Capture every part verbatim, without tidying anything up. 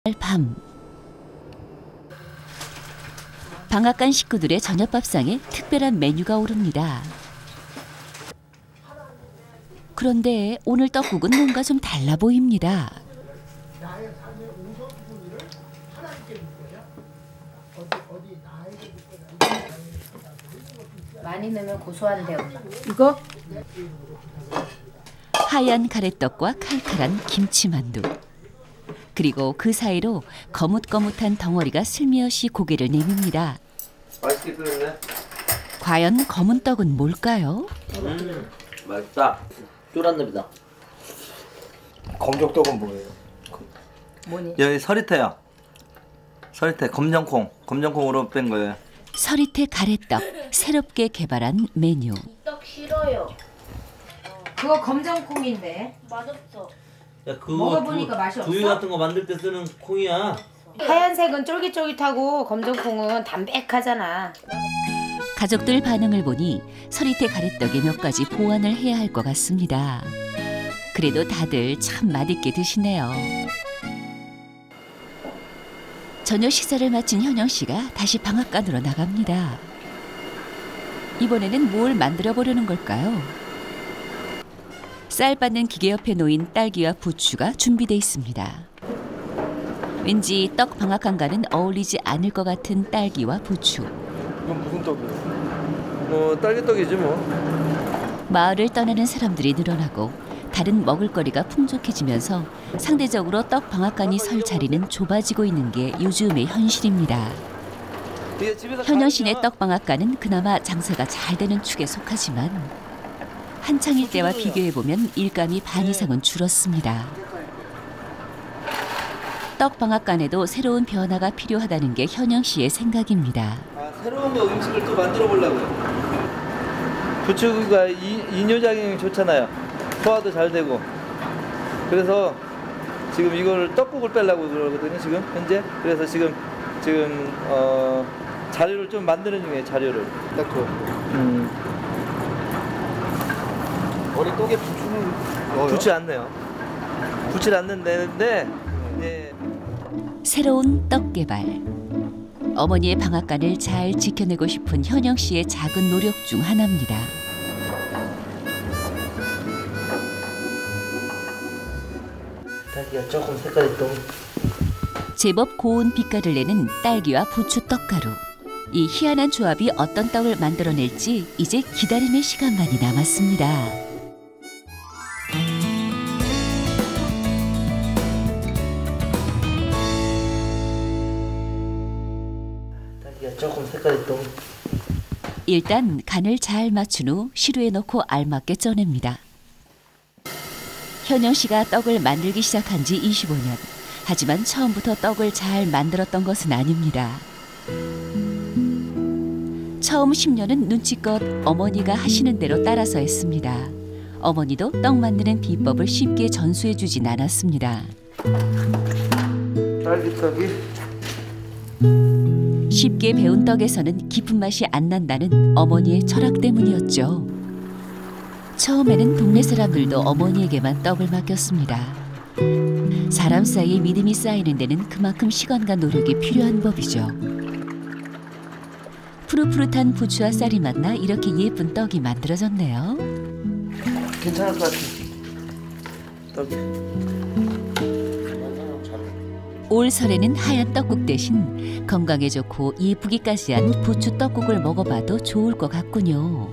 밤 방앗간 식구들의 저녁밥상에 특별한 메뉴가 오릅니다. 그런데 오늘 떡국은 뭔가 좀 달라 보입니다. 많이 넣으면 고소한데 엄마. 이거? 하얀 가래떡과 칼칼한 김치만두. 그리고 그 사이로 거뭇거뭇한 덩어리가 슬며시 고개를 내밉니다. 맛있게 끓였네. 과연 검은 떡은 뭘까요? 음, 맛있다. 쫄았답니다. 검정떡은 뭐예요? 뭐니? 여기 서리태요. 서리태 검정콩. 검정콩으로 뺀 거예요. 서리태 가래떡, 새롭게 개발한 메뉴. 떡 싫어요. 그거 검정콩인데. 맛없어. 야, 그거 먹어보니까 맛이 없어? 두유 같은 거 만들 때 쓰는 콩이야. 하얀색은 쫄깃쫄깃하고 검정콩은 담백하잖아. 가족들 반응을 보니 서리태 가래떡에 몇 가지 보완을 해야 할 것 같습니다. 그래도 다들 참 맛있게 드시네요. 저녁 식사를 마친 현영 씨가 다시 방앗간으로 나갑니다. 이번에는 뭘 만들어 보려는 걸까요? 쌀 빻는 기계 옆에 놓인 딸기와 부추가 준비돼 있습니다. 왠지 떡 방앗간과는 어울리지 않을 것 같은 딸기와 부추. 이건 무슨 떡이에요? 뭐 딸기떡이지 뭐. 마을을 떠나는 사람들이 늘어나고 다른 먹을거리가 풍족해지면서 상대적으로 떡 방앗간이 설 자리는 좁아지고 있는 게 요즘의 현실입니다. 현영 씨네 떡 방앗간은 그나마 장사가 잘 되는 축에 속하지만 한창일 때와 비교해보면 일감이 반 이상은 줄었습니다. 떡 방앗간에도 새로운 변화가 필요하다는 게 현영 씨의 생각입니다. 아, 새로운 거 음식을 또 만들어 보려고요. 부추가 이뇨작용이 좋잖아요. 소화도 잘 되고. 그래서 지금 이걸 떡국을 빼려고 그러거든요. 지금 현재. 그래서 지금 지금 어, 자료를 좀 만드는 중이에요. 자료를. 딱 좋아. 음. 머리 떡에 부추는 넣어요? 붙지 않네요. 붙지 않는데, 네. 새로운 떡 개발. 어머니의 방앗간을 잘 지켜내고 싶은 현영 씨의 작은 노력 중 하나입니다. 딸기가 조금 색깔이 또. 제법 고운 빛깔을 내는 딸기와 부추 떡가루. 이 희한한 조합이 어떤 떡을 만들어낼지 이제 기다림의 시간만이 남았습니다. 딸기가 조금 색깔이 또. 일단 간을 잘 맞춘 후 시루에 넣고 알맞게 쪄냅니다. 현영 씨가 떡을 만들기 시작한 지 이십오 년. 하지만 처음부터 떡을 잘 만들었던 것은 아닙니다. 처음 십 년은 눈치껏 어머니가 하시는 대로 따라서 했습니다. 어머니도 떡 만드는 비법을 쉽게 전수해 주진 않았습니다. 딸기떡이 쉽게 배운 떡에서는 깊은 맛이 안 난다는 어머니의 철학 때문이었죠. 처음에는 동네 사람들도 어머니에게만 떡을 맡겼습니다. 사람 사이에 믿음이 쌓이는 데는 그만큼 시간과 노력이 필요한 법이죠. 푸릇푸릇한 부추와 쌀이 만나 이렇게 예쁜 떡이 만들어졌네요. 괜찮을 것 같아. 떡이. 올 설에는 하얀 떡국 대신 건강에 좋고 예쁘기까지 한 부추 떡국을 먹어봐도 좋을 것 같군요.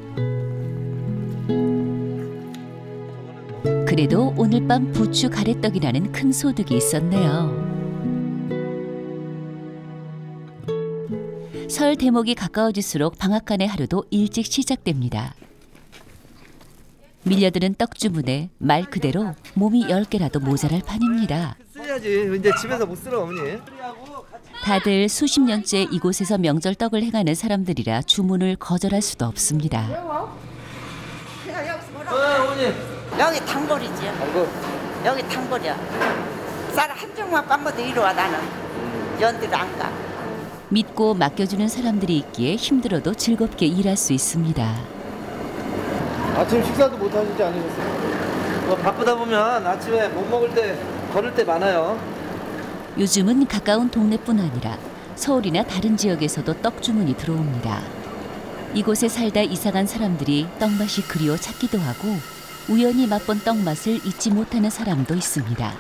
그래도 오늘 밤 부추 가래떡이라는 큰 소득이 있었네요. 설 대목이 가까워질수록 방앗간의 하루도 일찍 시작됩니다. 밀려드는 떡 주문에 말 그대로 몸이 열 개라도 모자랄 판입니다. 써야지. 이제 집에서 못 쓰러 어머니. 다들 수십 년째 이곳에서 명절 떡을 해가는 사람들이라 주문을 거절할 수도 없습니다. 어, 어머니. 여기 단골이지. 단골. 여기 단골이야. 쌀 한 정만 빻아도 이리 와 나는. 연들 안 가. 믿고 맡겨주는 사람들이 있기에 힘들어도 즐겁게 일할 수 있습니다. 아침 식사도 못 하시지 않으셨어요? 뭐 바쁘다 보면 아침에 못 먹을 때 걸을 때 많아요. 요즘은 가까운 동네뿐 아니라 서울이나 다른 지역에서도 떡 주문이 들어옵니다. 이곳에 살다 이사간 사람들이 떡맛이 그리워 찾기도 하고 우연히 맛본 떡맛을 잊지 못하는 사람도 있습니다.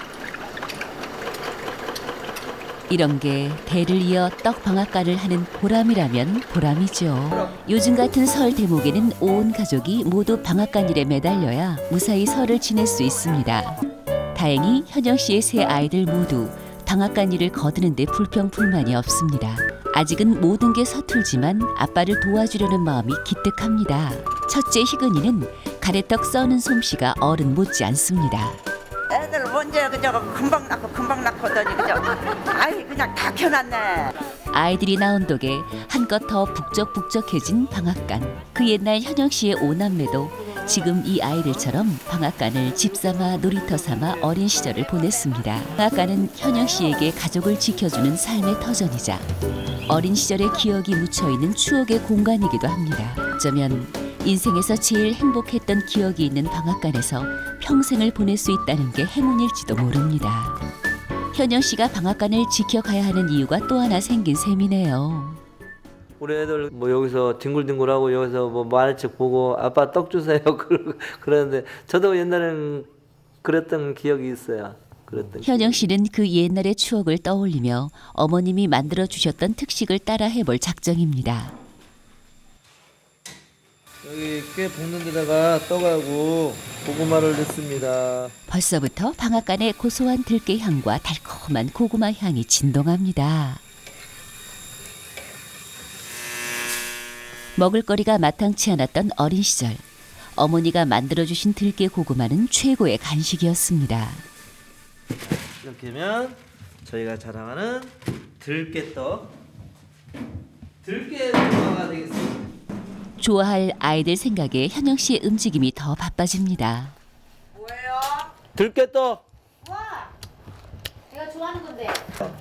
이런 게 대를 이어 떡 방앗간을 하는 보람이라면 보람이죠. 요즘 같은 설 대목에는 온 가족이 모두 방앗간 일에 매달려야 무사히 설을 지낼 수 있습니다. 다행히 현영 씨의 세 아이들 모두 방앗간 일을 거두는 데 불평불만이 없습니다. 아직은 모든 게 서툴지만 아빠를 도와주려는 마음이 기특합니다. 첫째 희근이는 가래떡 써는 솜씨가 어른 못지 않습니다. 애들 먼저 그저 금방 낳고 금방 낳고더니 그저 아이 그냥 다 켜놨네. 아이들이 낳은 덕에 한껏 더 북적북적해진 방앗간. 그 옛날 현영 씨의 오남매도 지금 이 아이들처럼 방앗간을 집삼아 놀이터 삼아 어린 시절을 보냈습니다. 방앗간은 현영 씨에게 가족을 지켜주는 삶의 터전이자 어린 시절의 기억이 묻혀있는 추억의 공간이기도 합니다. 어쩌면 인생에서 제일 행복했던 기억이 있는 방앗간에서 평생을 보낼 수 있다는 게 행운일지도 모릅니다. 현영 씨가 방앗간을 지켜가야 하는 이유가 또 하나 생긴 셈이네요. 우리 애들 뭐 여기서 뒹굴뒹굴하고 여기서 뭐 만화책 보고 아빠 떡 주세요 그러는데 저도 옛날에는 그랬던 기억이 있어요. 그랬던 현영 씨는 그 옛날의 추억을 떠올리며 어머님이 만들어 주셨던 특식을 따라 해볼 작정입니다. 여기 꽤 볶는 데다가 떡하고 고구마를 넣습니다. 벌써부터 방앗간의 고소한 들깨 향과 달콤한 고구마 향이 진동합니다. 먹을거리가 마땅치 않았던 어린 시절, 어머니가 만들어주신 들깨 고구마는 최고의 간식이었습니다. 이렇게 하면 저희가 자랑하는 들깨떡, 들깨 고구마가 되겠습니다. 좋아할 아이들 생각에 현영 씨의 움직임이 더 바빠집니다. 뭐예요? 들깨떡! 와, 내가 좋아하는 건데.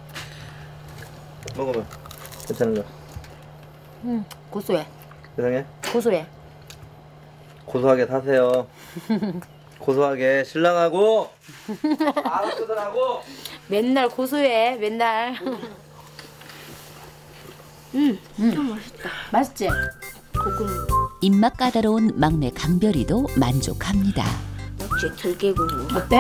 먹어봐. 괜찮은 거. 응, 고소해. 세상에 고소해. 고소하게 사세요. 고소하게 신랑하고 아버지들하고 맨날 고소해, 맨날. 음, 음, 좀 맛있다. 맛있지? 고구마. 입맛 까다로운 막내 강별이도 만족합니다. 역시 들깨고구마. 어때?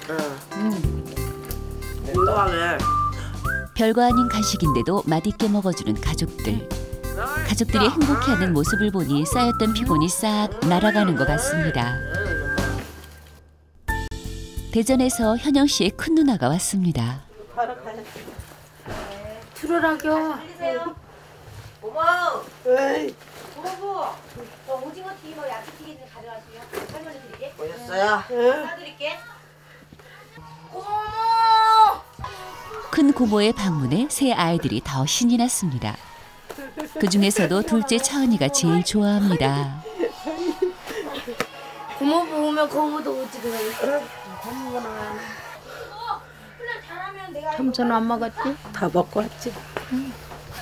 건강하네. 별거 아닌 간식인데도 맛있게 먹어주는 가족들. 가족들이 행복해하는 모습을 보니 쌓였던 피곤이 싹 날아가는 것 같습니다. 대전에서 현영 씨의 큰 누나가 왔습니다. 들어라겨. 어머. 어머부, 저 오징어 튀김, 야채 튀김 가져가시면 할머니 드리게. 뭐였어요? 사드릴게. 큰 고모의 방문에 새 아이들이 더 신이 났습니다. 그 중에서도 둘째 차은이가 제일 좋아합니다. 고모 보면 고모도 오지 그래. 고모구나. 삼촌 안 먹었지? 다 먹고 왔지. 응.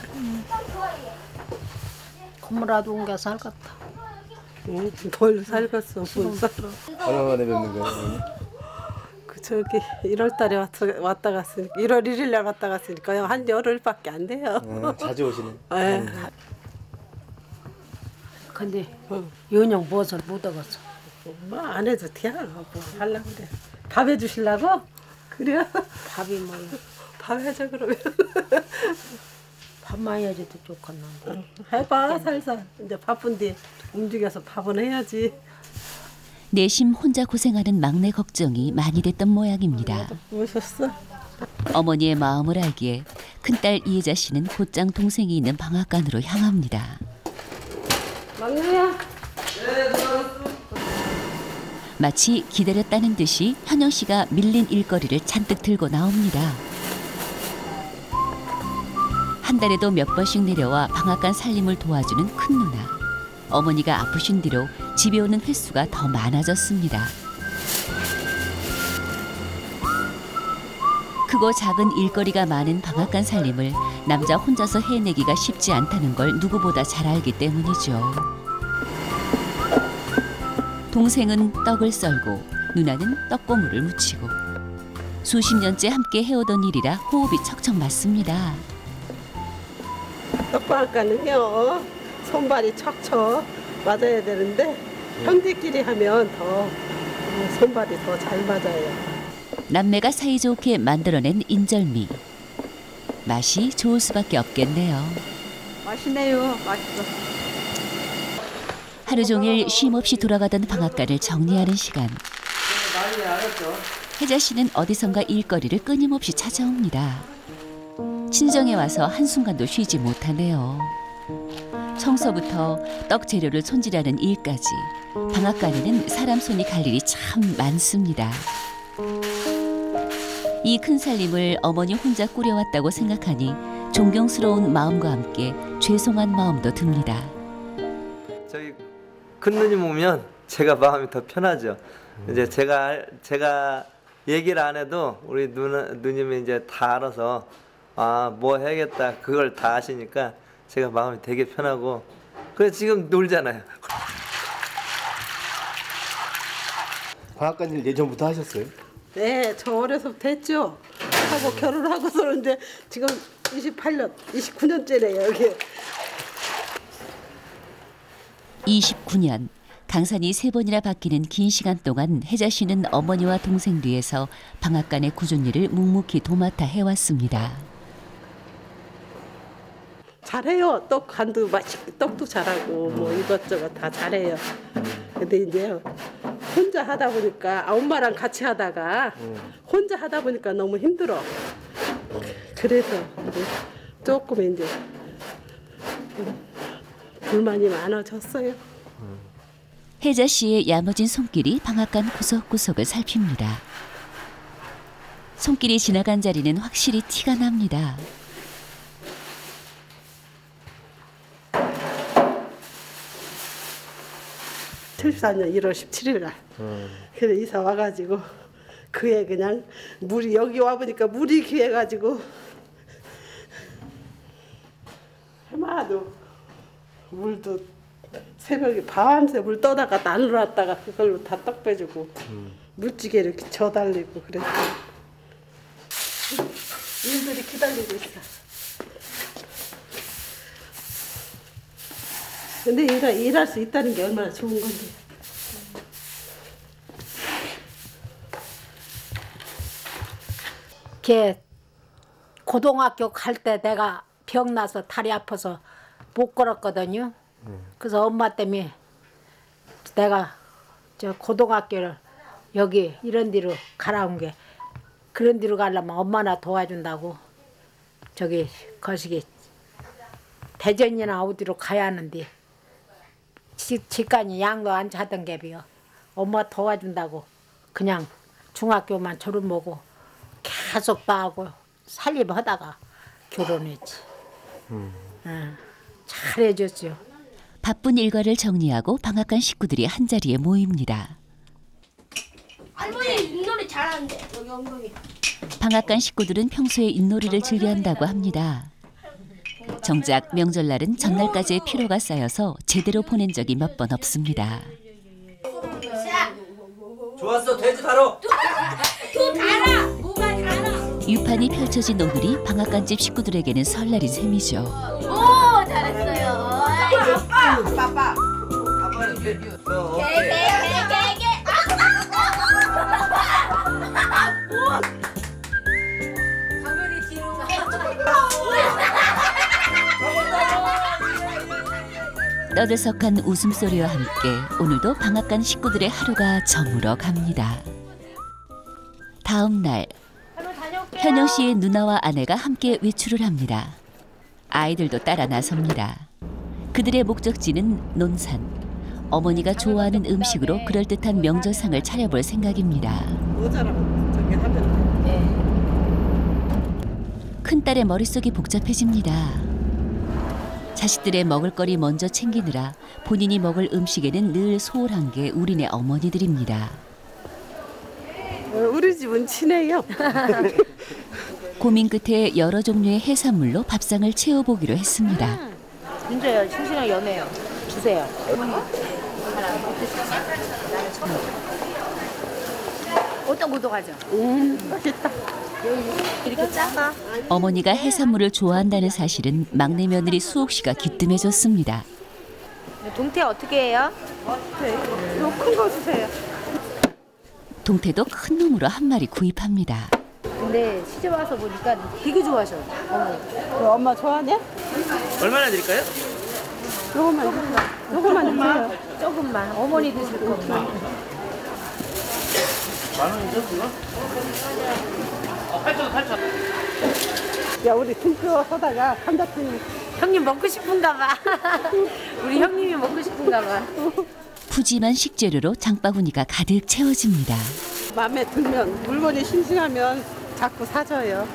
고모라도 온 게 살겠다. 응, 뭘 살겠어, 뭘 살아. 얼마 만에 뵙는 거예요? 그 저기 일월 달에 왔다, 왔다 갔으니까 일월 일일 날 왔다 갔으니까 한 열흘밖에 안 돼요. 아, 자주 오시네. 네. 근데 연영 무엇을 못 얻었어? 뭐 안 해도 돼. 뭐 하려고 그래. 밥 해주시려고? 그래요? 밥이 뭐 밥 해줘 그러면. 밥 많이 해줘도 좋겠는데. 해봐 살살. 이제 바쁜데 움직여서 밥은 해야지. 내심 혼자 고생하는 막내 걱정이 많이 됐던 모양입니다. 오셨어? 어머니의 마음을 알기에 큰딸 이혜자 씨는 곧장 동생이 있는 방앗간으로 향합니다. 막내야. 마치 기다렸다는 듯이 현영 씨가 밀린 일거리를 잔뜩 들고 나옵니다. 한 달에도 몇 번씩 내려와 방앗간 살림을 도와주는 큰 누나. 어머니가 아프신 뒤로 집에 오는 횟수가 더 많아졌습니다. 크고 작은 일거리가 많은 방앗간 살림을 남자 혼자서 해내기가 쉽지 않다는 걸 누구보다 잘 알기 때문이죠. 동생은 떡을 썰고 누나는 떡고물을 묻히고 수십 년째 함께 해오던 일이라 호흡이 척척 맞습니다. 떡방앗간은요 손발이 척척 맞아야 되는데 형제끼리 하면 더 손발이 더 잘 맞아요. 남매가 사이좋게 만들어낸 인절미. 맛이 좋을 수밖에 없겠네요. 맛있네요. 맛있어. 하루 종일 쉼없이 돌아가던 방앗간을 정리하는 시간. 혜자 씨는 어디선가 일거리를 끊임없이 찾아옵니다. 친정에 와서 한순간도 쉬지 못하네요. 청소부터 떡 재료를 손질하는 일까지 방앗간에는 사람 손이 갈 일이 참 많습니다. 이 큰 살림을 어머니 혼자 꾸려왔다고 생각하니 존경스러운 마음과 함께 죄송한 마음도 듭니다. 저기 큰 누님 오면 제가 마음이 더 편하죠. 음. 이제 제가 제가 얘기를 안 해도 우리 누나 누님이 이제 다 알아서 아 뭐 해야겠다 그걸 다 아시니까 제가 마음이 되게 편하고 그래 지금 놀잖아요. 방앗간 일 예전부터 하셨어요? 네, 저 어려서부터 했죠. 하고 결혼하고서 이제 지금 이십팔 년, 이십구 년째래요 여기. 이십구 년. 강산이 세 번이나 바뀌는 긴 시간 동안 혜자 씨는 어머니와 동생 뒤에서 방앗간의 꾸준 일을 묵묵히 도맡아 해왔습니다. 잘해요. 떡 간도 맛있, 떡도 잘하고 뭐 이것저것 다 잘해요. 근데 이제 혼자 하다 보니까 엄마랑 같이 하다가 혼자 하다 보니까 너무 힘들어. 그래서 이제 조금 이제 불만이 많아졌어요. 혜자 씨의 야무진 손길이 방앗간 구석구석을 살핍니다. 손길이 지나간 자리는 확실히 티가 납니다. 칠십사 년 일월 십칠일 날. 음. 그래 이사 와가지고 그에 그냥 물이 여기 와보니까 물이 귀해가지고 해마도 물도 새벽에 밤새 물 떠다가 나누놨다가 그걸로 다 떡 빼주고 음. 물찌개 이렇게 져달리고 그랬어. 일들이 기다리고 있어. 근데 일하, 일할 수 있다는 게 얼마나 좋은 건데. 걔 고등학교 갈 때 내가 병 나서 다리 아파서 못 걸었거든요. 그래서 엄마 때문에 내가 저 고등학교를 여기 이런 데로 가라온 게 그런 데로 가려면 엄마나 도와준다고 저기 거시기 대전이나 어디로 가야 하는데 집, 집간이 양도 안 차던 게비요. 엄마 도와준다고 그냥 중학교만 졸업하고 계속 따하고 살림하다가 결혼했지. 음. 응, 잘해줬죠. 바쁜 일과를 정리하고 방앗간 식구들이 한자리에 모입니다. 할머니 윷놀이 잘하는데 여기 엉덩이. 방앗간 식구들은 평소에 윷놀이를 즐겨한다고 합니다. 정작 명절날은 전날까지의 피로가 쌓여서 제대로 보낸 적이 몇 번 없습니다. 좋았어 돼지 바로. 또 달아. 뭐가 달아. 유판이 펼쳐진 오늘이 방앗간집 식구들에게는 설날인 셈이죠. 오 잘했어요. 아빠 아빠 아빠. 아빠는 개개. 개개개개개. 가면이 뒤로 가. 떠들썩한 웃음소리와 함께 오늘도 방앗간 식구들의 하루가 저물어 갑니다. 다음 날 현영 씨의 누나와 아내가 함께 외출을 합니다. 아이들도 따라 나섭니다. 그들의 목적지는 논산. 어머니가 좋아하는 음식으로 그럴듯한 명절상을 차려볼 생각입니다. 모자라면 저기 하면. 네. 큰딸의 머릿속이 복잡해집니다. 자식들의 먹을거리 먼저 챙기느라 본인이 먹을 음식에는 늘 소홀한 게 우리네 어머니들입니다. 우리 집은 친해요. 고민 끝에 여러 종류의 해산물로 밥상을 채워보기로 했습니다. 진짜요. 싱싱하게 연해요. 주세요. 오독오독하죠? 음, 맛있다. 이렇게 작아? 어머니가 해산물을 좋아한다는 사실은 막내 며느리 수옥 씨가 기뜸해줬습니다. 동태 어떻게 해요? 이거 큰 거 주세요. 동태도 큰 놈으로 한 마리 구입합니다. 근데 시집 와서 보니까 되게 좋아하셔. 어머. 이거 엄마 좋아하냐? 얼마나 드릴까요? 요거만 주세요. 요거만 주세요. 조금만. 어머니 드실 것만. 만 원이죠, 그거? 어, 팔천, 팔천. 야, 우리 등뼈 서다가 감자튀김. 형님 먹고 싶은가 봐. 우리 형님이 먹고 싶은가 봐. 푸짐한 식재료로 장바구니가 가득 채워집니다. 마음에 들면 물건이 싱싱하면 자꾸 사줘요.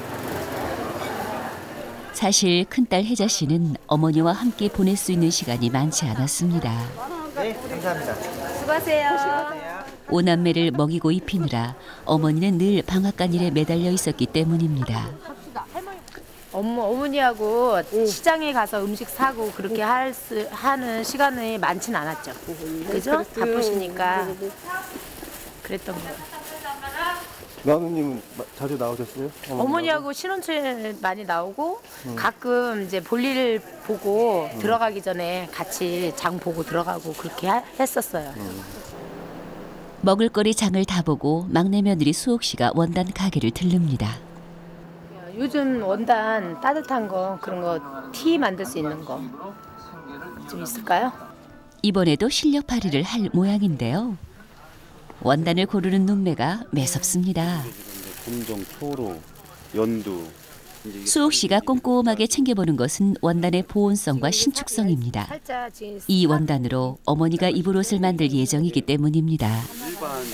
사실 큰딸 혜자 씨는 어머니와 함께 보낼 수 있는 시간이 많지 않았습니다. 네, 감사합니다. 수고하세요. 오남매를 먹이고 입히느라 어머니는 늘 방앗간 일에 매달려 있었기 때문입니다. 어머, 어머니하고 시장에 가서 음식 사고 그렇게 할 수, 하는 시간이 많진 않았죠. 그죠? 바쁘시니까 그랬던 거예요. 며느님은 마- 자주 나오셨어요? 어머니하고 신혼초에 많이 나오고 가끔 이제 볼일 보고 들어가기 전에 같이 장 보고 들어가고 그렇게 하, 했었어요. 먹을거리 장을 다 보고 막내 며느리 수옥 씨가 원단 가게를 들릅니다. 요즘 원단 따뜻한 거 그런 거 티 만들 수 있는 거 좀 있을까요? 이번에도 실력 발휘를 할 모양인데요. 원단을 고르는 눈매가 매섭습니다. 검정, 초로, 연두. 수옥 씨가 꼼꼼하게 챙겨보는 것은 원단의 보온성과 신축성입니다. 살짝 지금 이 원단으로 어머니가 입을 옷을 만들 예정이기 때문입니다. 일반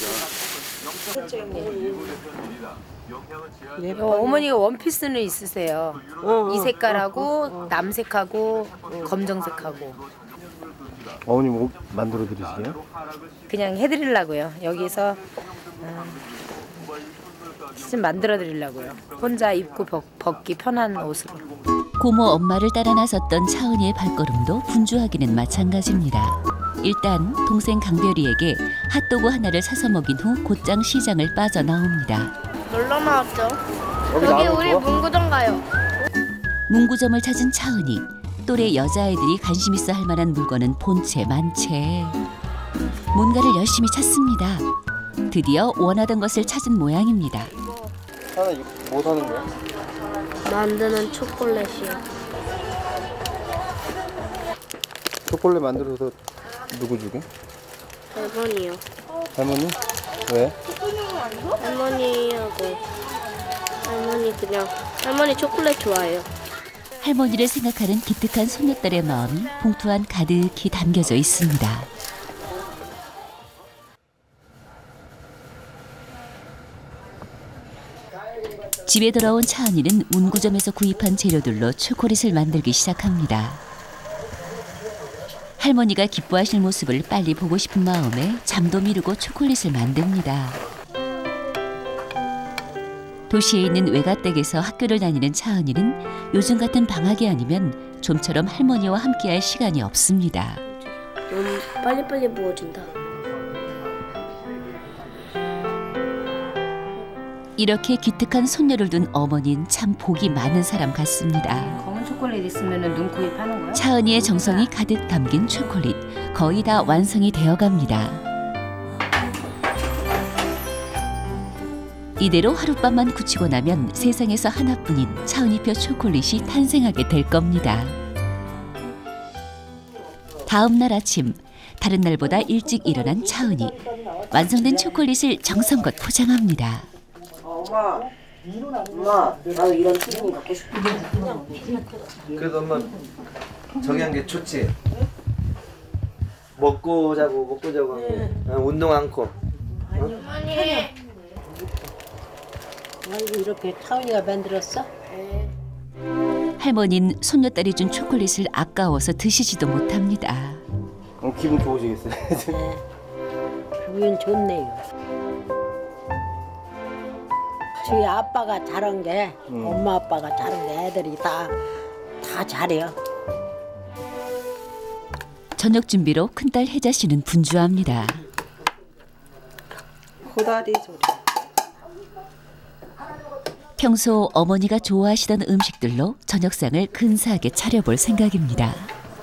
저기가 어, 어머니가 원피스는 있으세요. 어, 이 어, 색깔하고 어, 어. 남색하고 검정색하고 어머님 옷 만들어 드리세요? 그냥 해드리려고요. 여기서 음, 좀 만들어 드리려고요. 혼자 입고 벗, 벗기 편한 옷으로. 고모 엄마를 따라 나섰던 차은이의 발걸음도 분주하기는 마찬가지입니다. 일단 동생 강별이에게 핫도그 하나를 사서 먹인 후 곧장 시장을 빠져나옵니다. 놀러 나왔죠. 여기 여기 나와서 우리 좋아? 문구점 가요. 문구점을 찾은 차은이. 또래 여자아이들이 관심 있어 할 만한 물건은 본체 만체. 뭔가를 열심히 찾습니다. 드디어 원하던 것을 찾은 모양입니다. 하나 이거 뭐 사는 거야? 만드는 초콜릿이요. 초콜릿 만들어서 누구 주게? 할머니요. 할머니? 왜? 할머니하고 할머니 그냥 할머니 초콜릿 좋아해요. 할머니를 생각하는 기특한 손녀딸의 마음이 봉투 안 가득히 담겨져 있습니다. 집에 돌아온 차은이는 문구점에서 구입한 재료들로 초콜릿을 만들기 시작합니다. 할머니가 기뻐하실 모습을 빨리 보고 싶은 마음에 잠도 미루고 초콜릿을 만듭니다. 도시에 있는 외가댁에서 학교를 다니는 차은이는 요즘 같은 방학이 아니면 좀처럼 할머니와 함께할 시간이 없습니다. 너무 빨리빨리 부어진다. 이렇게 기특한 손녀를 둔 어머니는 참 복이 많은 사람 같습니다. 검은 초콜릿 있으면 눈, 코, 입 하는 거야? 차은이의 정성이 가득 담긴 초콜릿, 거의 다 완성이 되어갑니다. 이대로 하룻밤만 굳히고 나면 세상에서 하나뿐인 차은이표 초콜릿이 탄생하게 될 겁니다. 다음 날 아침, 다른 날보다 일찍 일어난 차은이. 완성된 초콜릿을 정성껏 포장합니다. 엄마, 엄마, 나도 이런 튀김이 먹고 싶어. 그래도 엄마 저기 한 게 좋지. 먹고 자고 먹고 자고 한 게. 어, 운동 않고. 아이고 이렇게 타은이가 만들었어? 할머니는 손녀딸이 준 초콜릿을 아까워서 드시지도 못합니다. 어, 기분 좋으시겠어요? 기분 좋네요. 저희 아빠가 잘한 게 음. 엄마 아빠가 잘한 게 애들이 다, 다 잘해요. 저녁 준비로 큰딸 혜자 씨는 분주합니다. 고다리 조림. 평소 어머니가 좋아하시던 음식들로 저녁상을 근사하게 차려볼 생각입니다.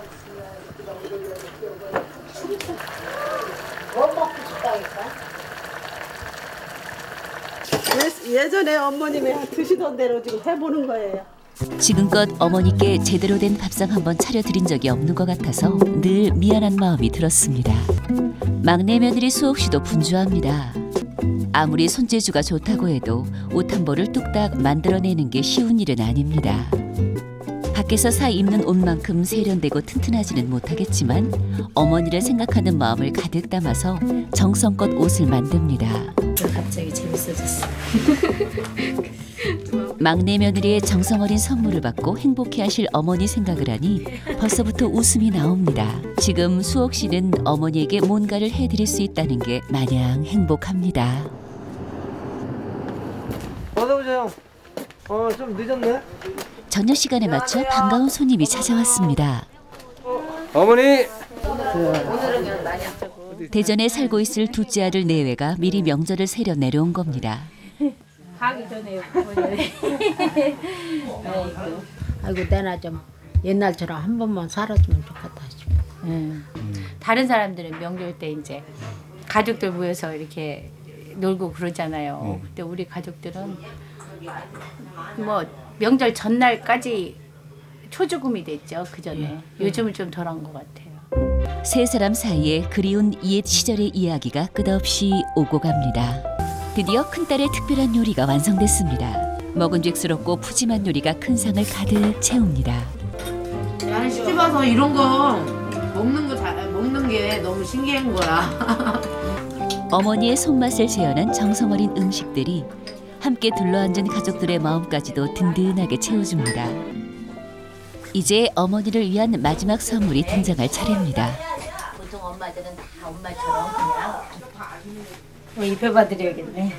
예, 예전에 어머님이 드시던 대로 지금 해보는 거예요. 지금껏 어머니께 제대로 된 밥상 한번 차려드린 적이 없는 것 같아서 늘 미안한 마음이 들었습니다. 막내 며느리 수옥 씨도 분주합니다. 아무리 손재주가 좋다고 해도 옷 한 벌을 뚝딱 만들어내는 게 쉬운 일은 아닙니다. 밖에서 사 입는 옷만큼 세련되고 튼튼하지는 못하겠지만 어머니를 생각하는 마음을 가득 담아서 정성껏 옷을 만듭니다. 갑자기 재밌어졌어. 막내 며느리의 정성 어린 선물을 받고 행복해하실 어머니 생각을 하니 벌써부터 웃음이 나옵니다. 지금 수옥 씨는 어머니에게 뭔가를 해드릴 수 있다는 게 마냥 행복합니다. 어서 오세요. 어, 좀 늦었네. 저녁 시간에 맞춰 반가운 손님이 찾아왔습니다. 어머니. 대전에 살고 있을 둘째 아들 내외가 미리 명절을 새려 내려온 겁니다. 가기 전에 아이고, 아이고 내나 좀 옛날처럼 한 번만 살아주면 좋겠다 싶어. 응. 다른 사람들은 명절 때 이제 가족들 모여서 이렇게 놀고 그러잖아요. 근데 우리 가족들은 뭐 명절 전날까지 초죽음이 됐죠. 그 전에. 요즘은 좀 덜한 것 같아요. 세 사람 사이에 그리운 옛 시절의 이야기가 끝없이 오고 갑니다. 드디어 큰딸의 특별한 요리가 완성됐습니다. 먹음직스럽고 푸짐한 요리가 큰 상을 가득 채웁니다. 나는 시집 와서 이런 거 먹는 거 잘 먹는 게 너무 신기한 거야. 어머니의 손맛을 재현한 정성 어린 음식들이 함께 둘러앉은 가족들의 마음까지도 든든하게 채워줍니다. 이제 어머니를 위한 마지막 선물이 등장할 차례입니다. 보통 엄마들은 다 엄마처럼 그냥 입혀봐드려야겠네.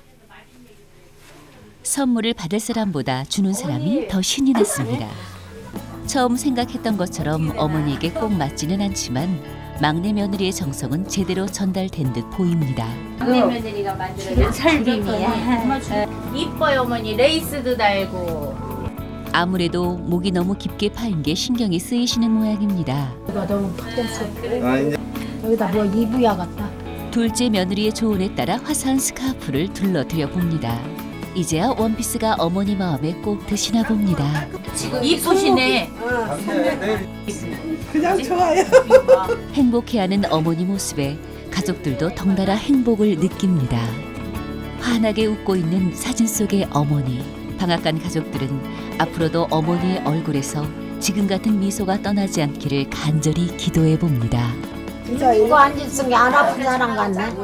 선물을 받을 사람보다 주는 사람이 더 신이 났습니다. 처음 생각했던 것처럼 어머니에게 꼭 맞지는 않지만 막내 며느리의 정성은 제대로 전달된 듯 보입니다. 막내 며느리가 만들어준 설빔이야. 이뻐요 어머니. 레이스도 달고. 아무래도 목이 너무 깊게 파인 게 신경이 쓰이시는 모양입니다. 이거 너무 퍼졌어. 아, 이제 여기다 뭐 이브야 같다. 둘째 며느리의 조언에 따라 화사한 스카프를 둘러드려 봅니다. 이제야 원피스가 어머니 마음에 꼭 드시나 봅니다. 이쁘시네. 그냥 좋아요. 행복해하는 어머니 모습에 가족들도 덩달아 행복을 느낍니다. 환하게 웃고 있는 사진 속의 어머니. 방앗간 가족들은 앞으로도 어머니의 얼굴에서 지금 같은 미소가 떠나지 않기를 간절히 기도해 봅니다. 이거 앉았은 게 안 아픈 사람 같네.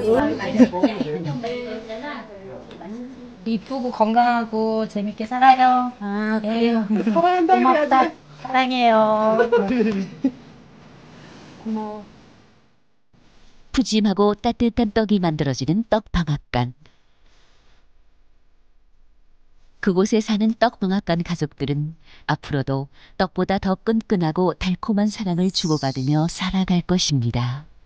이쁘고 건강하고 재밌게 살아요. 아 그래요. 고맙다. 사랑해요. 고마워. 푸짐하고 따뜻한 떡이 만들어지는 떡방앗간. 그곳에 사는 떡방앗간 가족들은 앞으로도 떡보다 더 끈끈하고 달콤한 사랑을 주고받으며 살아갈 것입니다.